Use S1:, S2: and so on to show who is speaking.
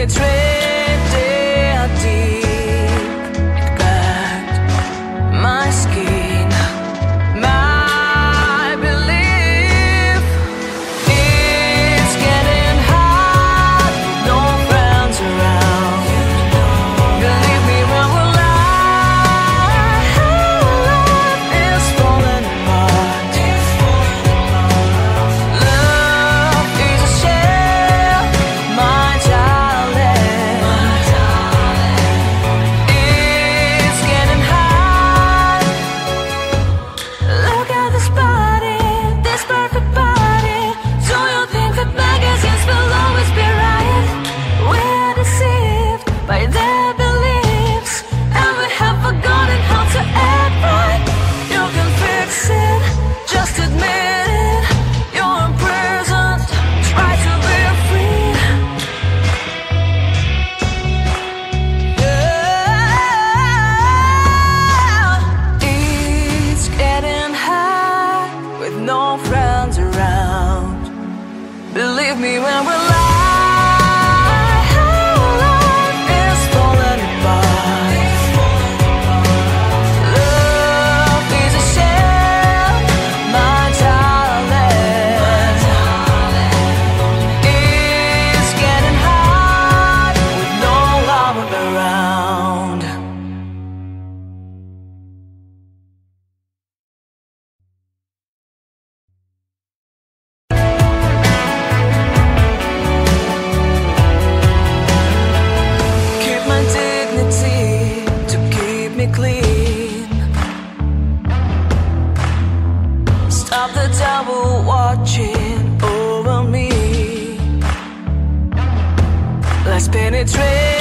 S1: penetrate deep at my skin, my belief. It's getting hot, no friends around. Believe me when we're live is falling apart. Love is a shell, my darling. It's getting hot. Look at this body, this perfect body. Do you think that magazines will always be right? We're deceived by their beliefs, and we have forgotten how to act right. You can fix it, just admit it. You're imprisoned, try to be free. Yeah. It's getting hot with no friends around. Believe me when we're live is falling apart. Love is a shell, my darling. It's getting hot with no love around. Keep my dignity to keep me clean. Stop the devil watching over me. Let's penetrate